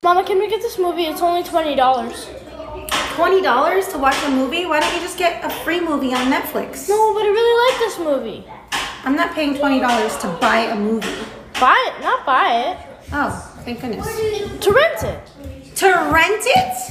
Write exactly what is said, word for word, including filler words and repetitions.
Mama, can we get this movie? It's only twenty dollars. twenty dollars to watch a movie? Why don't you just get a free movie on Netflix? No, but I really like this movie. I'm not paying twenty dollars to buy a movie. Buy it, not buy it. Oh, thank goodness. To rent it. To rent it?